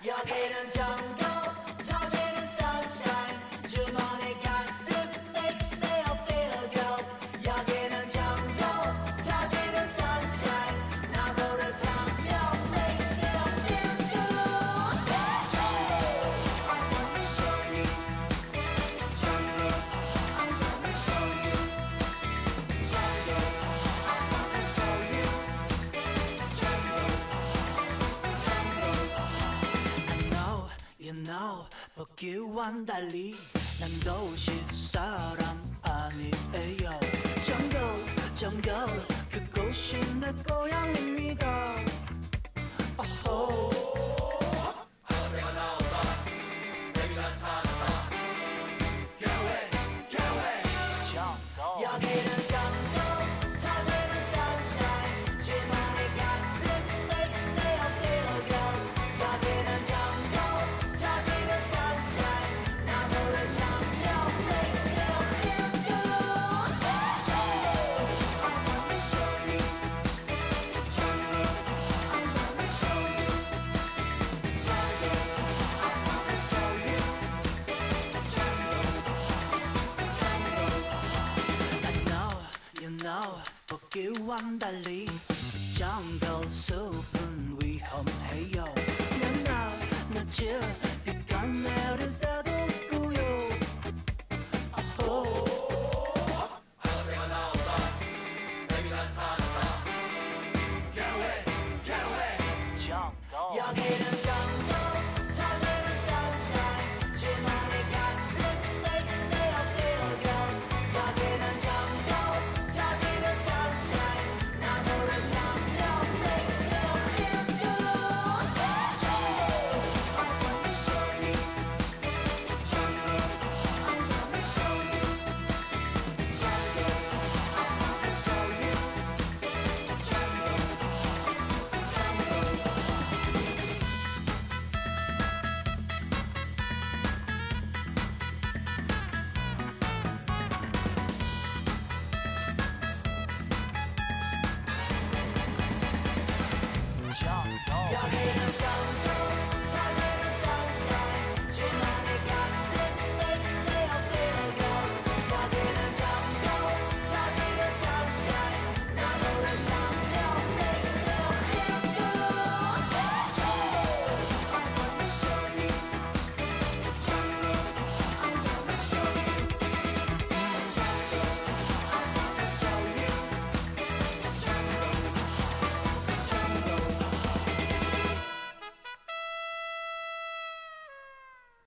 여기는 정글 터지는 sunshine 주머니 가득 makes me feel good 여기는 정글 터지는 sunshine 나무를 타면 makes me feel good I'm gonna show you jungle I'm gonna show you jungle I'm gonna show you jungle You know, 보기와는 달리 난 도시 사람 아니에요 정글 그곳이 내 고향입니다 어호 아내가 나온다 내가 나타났다 개회 정글 여기는 정글 터지는 sunshine 주머니 가득 makes me feel good 여기는 정글 터지는 sunshine 나무를 타면 makes me feel good I'm gonna show you jungle I'm gonna show you jungle I'm gonna show you jungle I know you know 보기와는 달리 정글 숲은 위험해요 낮에 비가 내릴 때도 있고요 아내가 나온다 내가 나타났다 개회 정글 여기는